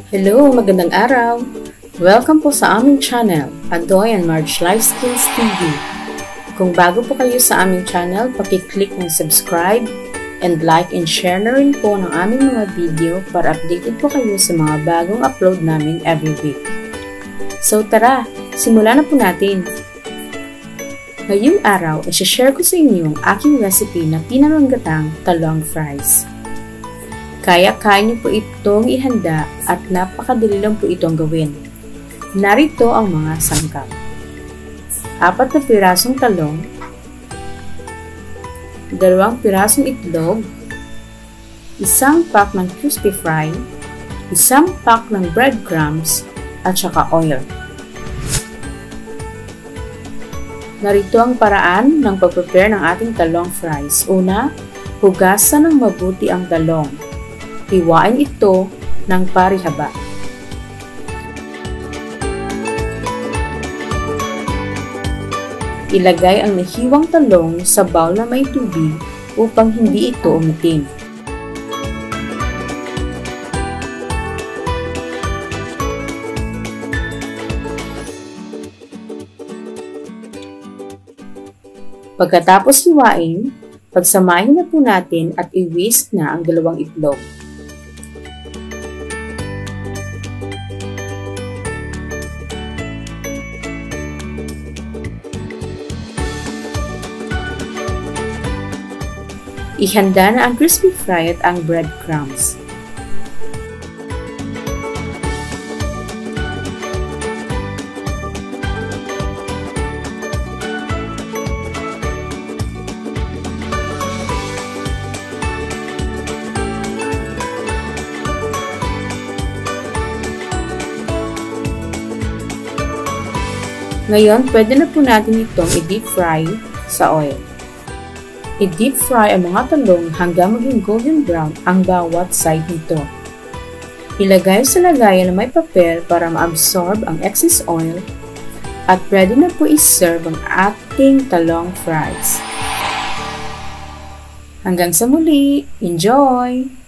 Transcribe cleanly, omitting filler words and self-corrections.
Hello, magandang araw! Welcome po sa aming channel, Adoy and Marge Life Skills TV. Kung bago po kayo sa aming channel, pakiclick ng subscribe and like and share na rin po ng aming mga video para updated po kayo sa mga bagong upload namin every week. So tara, simulan na po natin! Ngayong araw, i-share ko sa inyo ang aking recipe na pinamanggatang talong fries. Kaya-kaya niyo po itong ihanda at napakadali lang po itong gawin. Narito ang mga sangkap. 4 na pirasong talong, 2 pirasong itlog, 1 pack ng crispy fry, 1 pack ng breadcrumbs, at saka oil. Narito ang paraan ng pag-prepare ng ating talong fries. Una, hugasan ng mabuti ang talong. Hiwain ito ng pari-haba. Ilagay ang nahiwang talong sa bowl na may tubig upang hindi ito umitim. Pagkatapos hiwain, pagsamahin na po natin at i-whisk na ang 2 itlog. Ihanda na ang crispy fry at ang breadcrumbs. Ngayon, pwede na po natin itong i-deep fry sa oil. I-deep fry ang mga talong hanggang maging golden brown ang bawat side nito. Ilagay sa lagayan na may papel para ma-absorb ang excess oil at ready na po i-serve ang ating talong fries. Hanggang sa muli, enjoy!